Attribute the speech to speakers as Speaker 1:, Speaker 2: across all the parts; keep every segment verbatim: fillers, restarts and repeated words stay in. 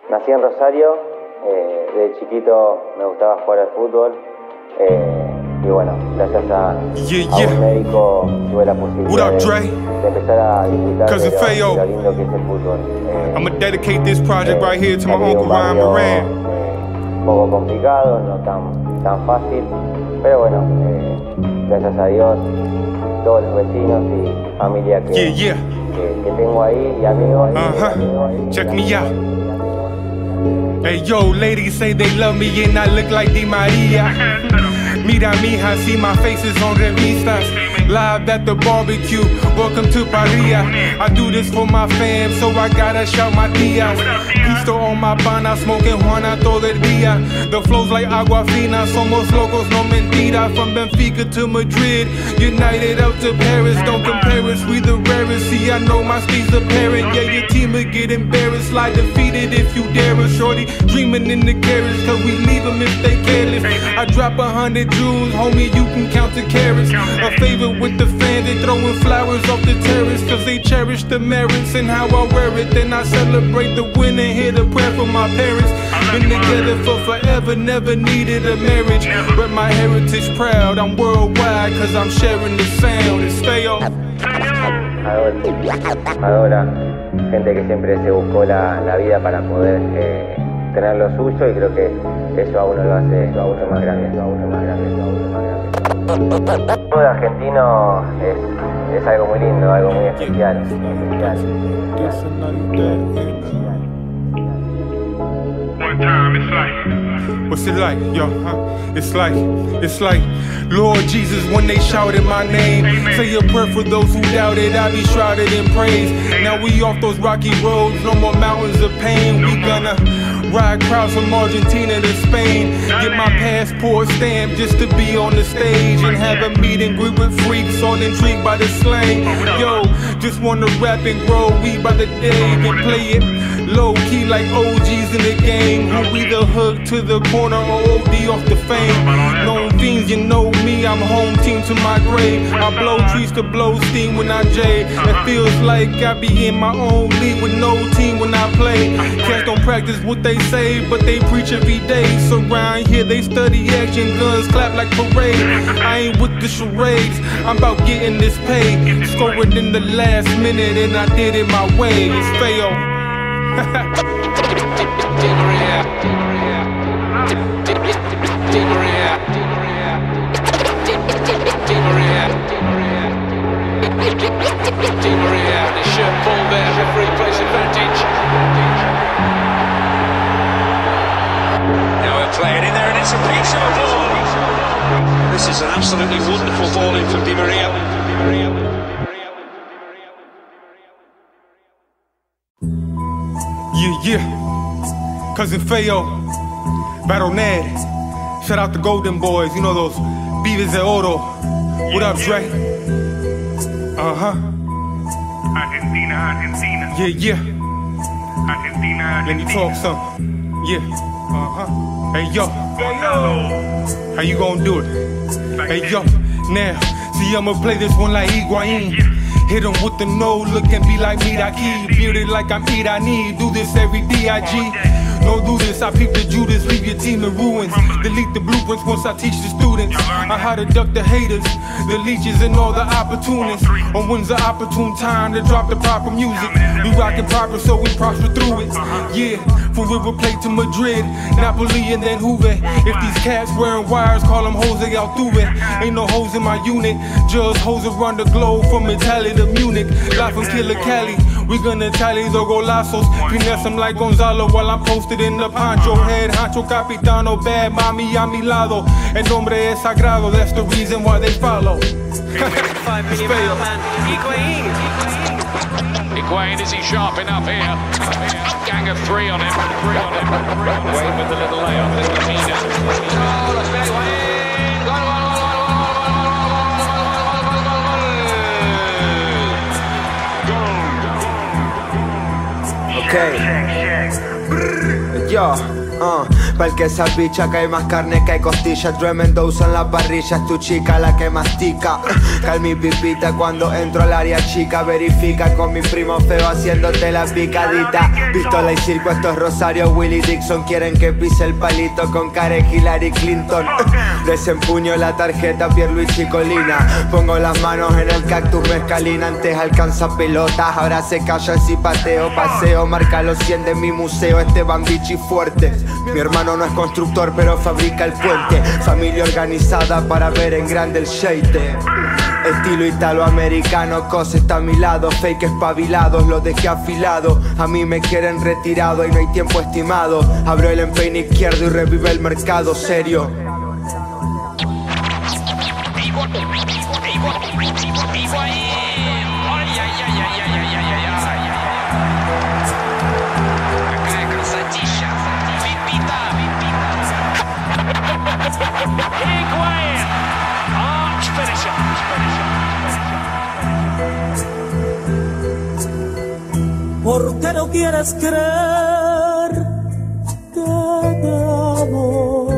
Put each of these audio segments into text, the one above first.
Speaker 1: Nací en Rosario, eh, de chiquito me gustaba jugar al fútbol eh, y bueno, gracias a,
Speaker 2: yeah,
Speaker 1: a
Speaker 2: yeah.
Speaker 1: un médico tuve la posibilidad
Speaker 2: up,
Speaker 1: de, de empezar a disfrutar de lo, de lo lindo que es el fútbol. Eh,
Speaker 2: I'm gonna dedicate this project
Speaker 1: eh,
Speaker 2: right here to my
Speaker 1: salí de
Speaker 2: uncle
Speaker 1: un
Speaker 2: Ryan
Speaker 1: barrio,
Speaker 2: Moran.
Speaker 1: eh, un poco complicado, no tan, tan fácil, pero bueno, eh, gracias a Dios, todos los vecinos y familia que,
Speaker 2: Yeah, yeah.
Speaker 1: que, que tengo ahí y amigos.
Speaker 2: Uh-huh.
Speaker 1: amigos ahí,
Speaker 2: Check me
Speaker 1: amigos
Speaker 2: out.
Speaker 1: ahí,
Speaker 2: Hey yo, ladies say they love me and I look like Di Maria. Mira mija, see my faces on revistas. Live at the barbecue, welcome to Paria. I do this for my fam, so I gotta shout my tias. Pisto on my pana, smoking Juana todo el día. The flows like agua fina, somos locos, no mentira. From Benfica to Madrid, United out to Paris. Don't compare us, we the rarest. See, I know my speed's apparent. Yeah, your team will get embarrassed, slide defeated if you dare us. Shorty dreaming in the carriage, cause we leave them if they careless. I drop a hundred jewels, homie, you can count the carats. A favor with the fans, they throwing flowers off the terrace, cause they cherish the merits and how I wear it. Then I celebrate the win and hear the prayer from my parents. Been together for forever, never needed a marriage. But my heritage proud, I'm worldwide, cause I'm sharing the sound. It's Feo.
Speaker 1: Ahora, gente que siempre se buscó la, la vida para poder eh, tener lo suyo, y creo que eso a uno lo hace a uno más grande, eso a uno más grande, eso a uno más grande. El fútbol argentino es, es algo muy lindo, algo muy especial. especial.
Speaker 2: One time, it's like, what's it like, yo? Huh? It's like, it's like, Lord Jesus, when they shouted my name, say a prayer for those who doubted, I be shrouded in praise. Now we off those rocky roads, no more mountains of pain. We gonna ride crowds from Argentina to Spain, get my passport stamped just to be on the stage and have a meet and greet with freaks, all intrigued by the slang. Yo, just wanna rap and grow weed by the day and play it low key like O Gs in the game, who either hook to the corner or O D off the fame. Known fiends, you know me, I'm home team to my grave. I blow trees to blow steam when I jade. It feels like I be in my own league with no team when I play. Cats don't practice what they say, but they preach every day. So around here they study action, guns clap like parade. I ain't with the charades, I'm about getting this pay. Scoring in the last minute and I did it my way. It's Feo. Di Maria, Di Maria, Di Maria, Di Maria, Di Maria, the shirt ball there, referee plays advantage. Now we'll play it in there and it's a piece of a ball. This is an absolutely wonderful ball in from Di Maria. Yeah, yeah, Cousin Feo, Battle Ned, shout out the Golden Boys, you know those Beavers de Oro. What up, Dre? Uh-huh.
Speaker 3: Argentina, Argentina.
Speaker 2: Yeah, yeah.
Speaker 3: Argentina, Argentina.
Speaker 2: Let me talk some. Yeah, uh-huh. Hey, yo. How you gonna do it? Hey, yo, now, see, I'ma play this one like Higuain. Hit him with the no look and be like me, I keep bearded like I'm Irani. Do this every D I G. No do this, I peep the Judas, leave your team in ruins. Delete the blueprints once I teach the students on how to duck the haters, the leeches and all the opportunists. On when's the opportune time to drop the proper music. We rockin' proper so we prosper through it. Yeah, from River Plate to Madrid, Napoli and then Juve. If these cats wearing wires, call them Jose Altuve. Ain't no hoes in my unit, just hoes around the globe from Italy to Munich. Live from Killer Cali, we gonna tally the golazos. Finesse them like Gonzalo while I'm posted in the poncho. Head honcho capitano, bad mommy a mi lado. El nombre es sagrado, that's the reason why they follow.
Speaker 4: Five million pound man, Higuain.
Speaker 5: Higuain, is he sharp enough here? Gang of three on him. Three on him. Higuain with the little layup. This was Hina. Oh, that's very Higuain. Gol, gol, gol, gol, gol, gol, gol, gol, gol, gol, gol.
Speaker 6: Okay. Yo, uh, pa'l que esa bicha que hay más carne que hay costillas. Tremendo uso en la parrilla, es tu chica la que mastica. Cal mi pipita cuando entro al área chica. Verifica con mi primo feo haciéndote la picadita. Pistola y circo, estos Rosario, Willie Dixon. Quieren que pise el palito con Karen, Hillary Clinton. Desempuño la tarjeta Pierluigi Colina. Pongo las manos en el cactus mezcalina. Antes alcanza pelotas, ahora se calla si pateo. Paseo, marca los cien de mi museo. Esteban Bichi fuerte. Mi hermano no es constructor pero fabrica el puente. Familia organizada para ver en grande el sheite. Estilo italoamericano, cosa está a mi lado. Fake espabilados, los dejé afilado. A mí me quieren retirado y no hay tiempo estimado. Abro el empeine izquierdo y revive el mercado serio.
Speaker 7: ¿Por qué no quieres creer que te amo?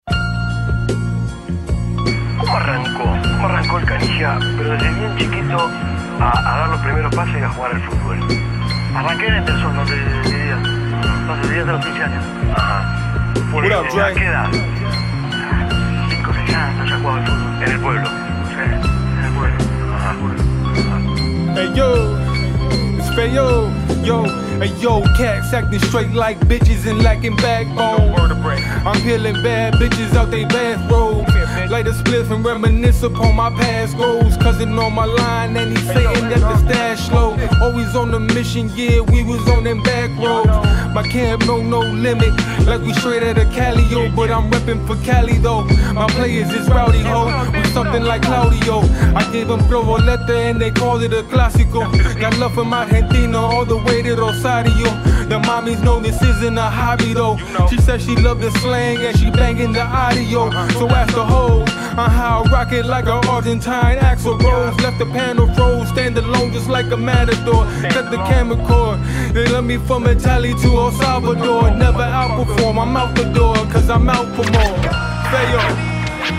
Speaker 8: ¿Cómo arrancó? ¿Cómo arrancó el Canilla? Pero desde bien chiquito a, a dar los primeros pasos y a jugar al fútbol. Arranqué en Enderson, no te diría. Hace diez de los quince años. Ajá.
Speaker 2: What up, Dre?
Speaker 8: ¿A qué edad? cinco o seis años ya jugaba al fútbol. En el pueblo. Sí, en el pueblo. Ajá. Ajá.
Speaker 2: Hey yo, it's Fayo. Yo, hey yo, cats acting straight like bitches and lacking backbone. I'm peeling bad bitches out they bathrobes. Light a spliff and reminisce upon my past goals. Cousin on my line and he's saying that the stash low. Always on the mission, yeah, we was on them back roads. My camp no no limit, like we straight out of Cali, yo. But I'm reppin' for Cali though. My players is rowdy ho, with something like Claudio. I gave them Provoleta and they called it a clásico. Got love from Argentina all the way to Rosario. The mommies know this isn't a hobby though. She said she loved the slang and she banging the audio. So ask the hoe on how I rock it like an Argentine Axl Rose. Left the panel froze, stand alone just like a matador. Cut the camera cord. They love me from Italy to El Salvador. Never outperform, I'm out the door, cause I'm out for more. Fayo.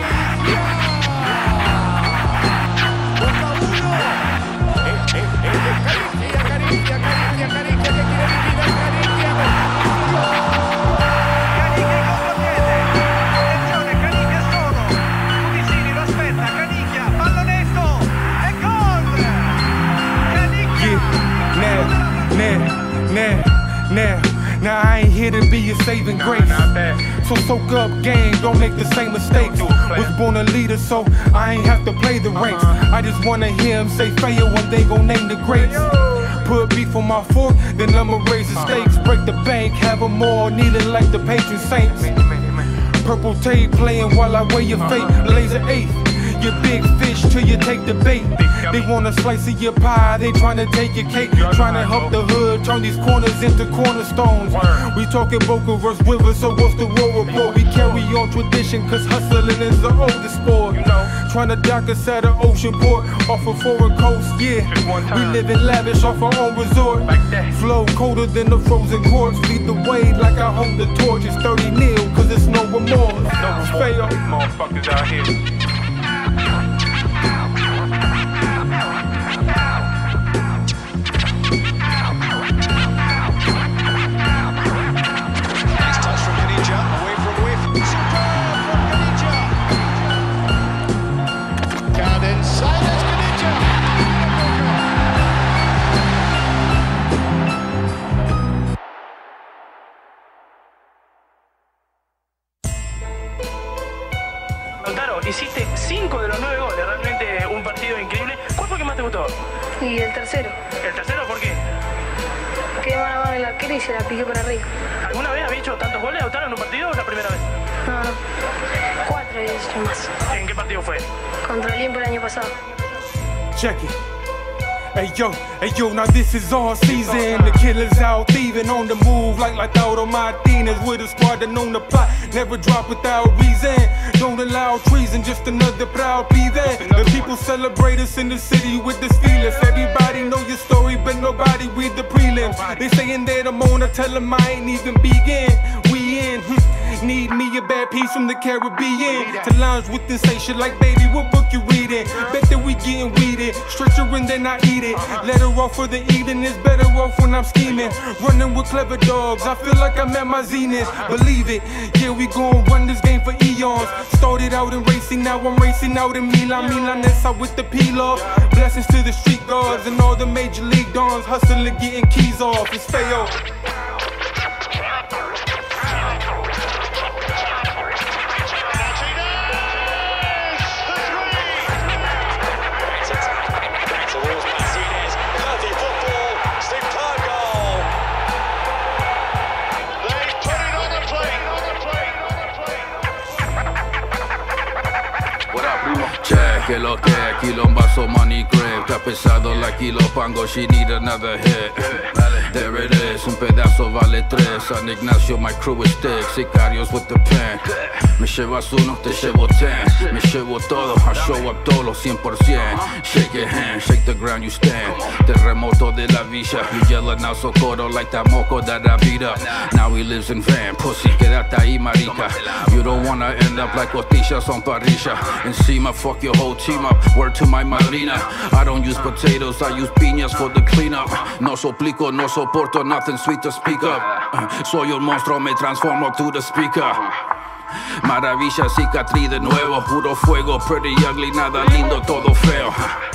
Speaker 2: Nah, nah, now I ain't here to be your saving grace. So soak up game, don't make the same mistakes. Was born a leader, so I ain't have to play the ranks. I just wanna hear him say Fayo when they gon' name the greats. Put beef on my fork, then I'ma raise the stakes. Break the bank, have them all kneeling like the patron saints. Purple tape playing while I weigh your fate. Laser eighth. Your big fish till you take the bait. They want a slice of your pie, they tryna take your cake. Tryna help the hood, turn these corners into cornerstones. We talking Boca versus River, so what's the war report? We carry on tradition, cause hustling is the oldest sport. Tryna dock us at an ocean port, off a foreign coast, yeah. We live in lavish off our own resort. Flow colder than the frozen courts. Lead the way like I hold the torch. It's thirty nil, cause it's no remorse. No fail. Motherfuckers out here.
Speaker 9: Hiciste cinco de los nueve goles, realmente un partido increíble. ¿Cuál fue el que más te gustó?
Speaker 10: Y el tercero.
Speaker 9: ¿El tercero por qué?
Speaker 10: Que mano a mano el arquero y se la piqué para arriba.
Speaker 9: ¿Alguna vez había hecho tantos goles, Lautaro, en un partido o es la primera vez?
Speaker 10: No, no. Cuatro y hecho más.
Speaker 9: ¿En qué partido fue?
Speaker 10: Contra el Limpio el año pasado.
Speaker 2: Check it. Hey yo, hey yo, now this is all season. The killers out thieving on the move like Lautaro Martinez with a squad that on the plot. Never drop without reason. Don't allow treason, just another proud be there. The people celebrate us in the city with the Steelers. Everybody know your story, but nobody read the prelims. They saying that I'm on, I tell them I ain't even begin. need me a bad piece from the Caribbean to lounge with and say shit like, baby, what book you reading? Bet that we getting weeded, stretcher and then I eat it. Let her off for the evening, it's better off when I'm scheming. Running with clever dogs, I feel like I'm at my zenith. Believe it, yeah, we gon' run this game for eons. Started out in racing, now I'm racing out in Milan. Milanesa with the peel off. Blessings to the street guards and all the major league dons. Hustling, getting keys off, it's fail.
Speaker 11: Que lo que quilombazo money grave. Está pesado la kilo pango, she need another hit. There it is, un pedazo vale tres. San Ignacio, my crew is thick. Sicarios with the pen. Me llevas uno, te llevo ten. Me llevo todo, I show up todo, cien por cien. Shake your hand, shake the ground you stand. Terremoto de la villa. You yelling out socorro like that moco that I beat up. Now he lives in van, pussy, quédate ahí marica. You don't wanna end up like costillas on parrilla. Encima, fuck your whole team up, word to my marina. I don't use potatoes, I use piñas for the cleanup. No soplico, no soporto, nothing sweet to speak up. Soy un monstruo, me transformo to the speaker. Maravilla, cicatriz de nuevo, puro fuego, pretty ugly, nada lindo, todo feo.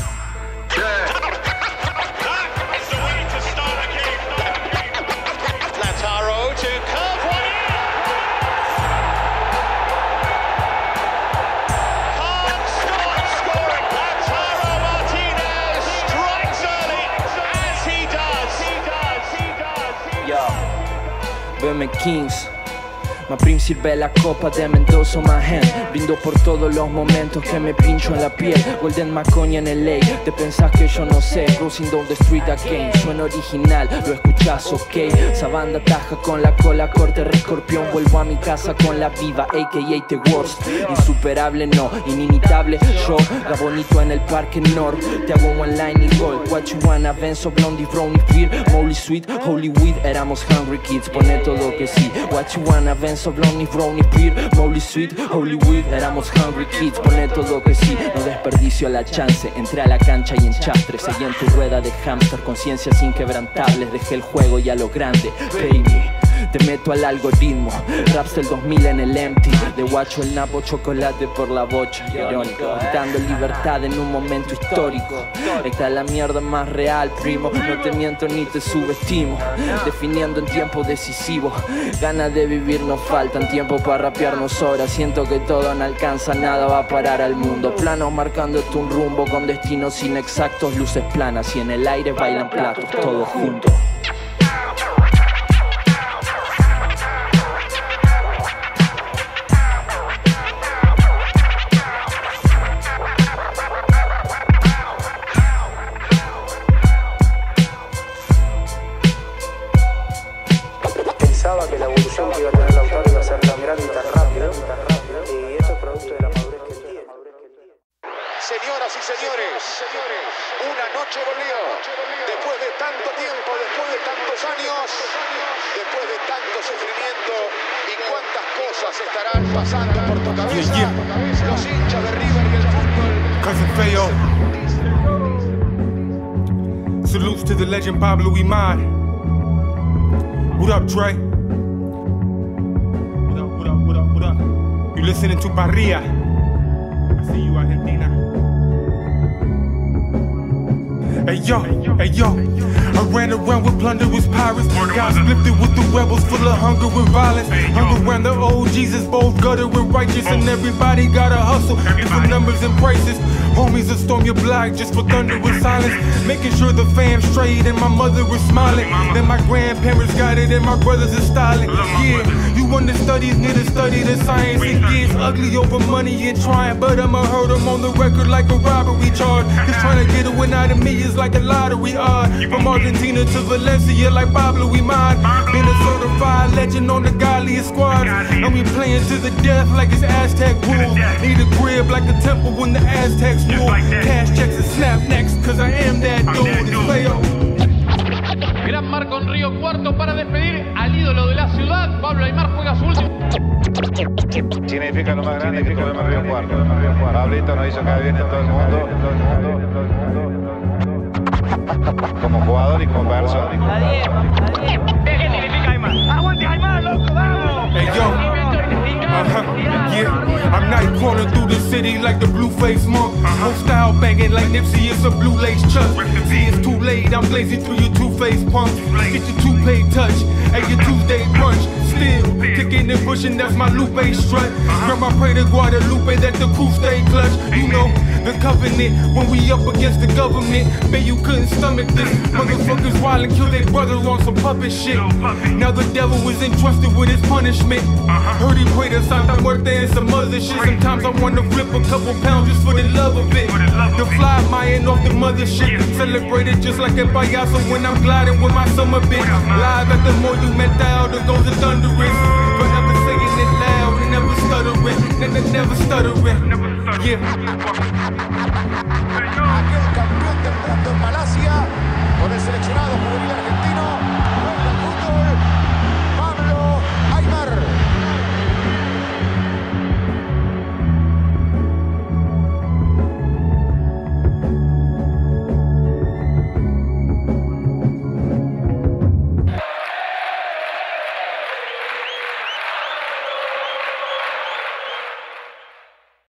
Speaker 12: B M Kings, ma principe la copa de Mendoza Mahen. Brindo por todos los momentos que me pincho en la piel. Golden Macoña en el ley, te pensás que yo no sé. Crossing down the street again, suena original, lo escuchás ok. Esa banda taja con la cola, corte rescorpión. Vuelvo a mi casa con la viva, a k a The Worst. Insuperable no, inimitable yo. Gabonito en el parque North, te hago one line y gol. What you wanna, Benzo, Blondie, Brownie, Beer, Molly Sweet, Holy Weed. Éramos hungry kids, pone todo que sí. What you wanna, Benzo, Blondie, Brownie, Beer, Molly Sweet, Holy Weed. Éramos hungry kids, pone todo que sí. No desperdicio la chance, entré a la cancha y en chastre. Seguí en tu rueda de hamster, conciencias inquebrantables. Dejé el juego y a lo grande, baby. Te meto al algoritmo, raps del dos mil en el empty. De guacho el napo, chocolate por la bocha. Irónico, dando libertad en un momento histórico. Esta es la mierda más real, primo. No te miento ni te subestimo. Definiendo en tiempo decisivo. Ganas de vivir nos faltan, tiempo para rapearnos horas. Siento que todo no alcanza, nada va a parar al mundo. Planos marcándote un rumbo con destinos inexactos. Luces planas y en el aire bailan platos, todos juntos.
Speaker 13: Pensaba que la evolución que iba a tener Lautaro iba a ser tan grande y tan rápido, y esto es producto de la madurez que tiene.
Speaker 5: Señoras y señores, una noche volvió. Después de tanto tiempo, después de tantos años, después de tanto sufrimiento, y cuántas cosas estarán pasando por tu cabeza.
Speaker 2: Yeah, yeah.
Speaker 5: Los hinchas de River y el fútbol.
Speaker 2: Cousin Feo. Salutes to the legend Pablo Imad. What up, Trey? What up, what up, what up, what up? You listening to Barria? I see you, Argentina. Hey yo, hey yo, I ran around with plunderous pirates. Got split it with the rebels full of hunger and violence. Hung around the old Jesus, both gutter and righteous. And everybody gotta hustle, different numbers and prices. Homies will storm your block just for thunderous silence. Making sure the fam's straight and my mother is smiling. Then my grandparents got it and my brothers are styling. Yeah, you understudies need to study the science. It gets ugly over money and trying, but I'ma hurt them on the record like a robbery charge. Just trying to get a win out of me is like a lottery odd. From Argentina to Valencia like Pablo Imad. Been a certified legend on the godliest squad. And we playing to the death like it's Aztec rules. Need a crib like a temple when the Aztecs rule. Cash checks and snap next, cause I am that dude. It's Feo.
Speaker 14: Gran marco en Río Cuarto para despedir al ídolo de la ciudad. Pablo Aimar juega su último. Significa lo más grande que tuvimos en Río Cuarto. Pablito nos hizo caer bien en todo el mundo. Como jugador y como persona.
Speaker 9: ¿Qué significa Aymar? ¡Aguante Aymar, loco! ¡Vamos!
Speaker 2: Hey, yo. Uh-huh, yeah. I'm night crawling through the city like the blue-faced monk. Uh-huh. Old style banging like Nipsey, it's a blue lace chuck. See, it's too late, I'm blazing through your two-faced punk. Get your two-pay touch, and your Tuesday brunch. Still, kicking and pushing, that's my Lupe strut. Grandma pray to Guadalupe that the crew stay clutch. You know, the covenant, when we up against the government. Bet you couldn't stomach this. Motherfuckers wild and kill their brother on some puppet shit. Now the devil was entrusted with his punishment. Heard he prayed to Santa Muerte and some other shit. Sometimes I wanna flip a couple pounds just for the love of it. The fly Mayan off the mothership. Celebrated just like a payaso when I'm gliding with my summer bitch. Live at the Monumental, there goes the thunderous. Forever saying it loud and never stuttering. Never, never stuttering. Yeah.
Speaker 5: Aquel campeón del mundo en Malasia, con el seleccionado juvenil argentino.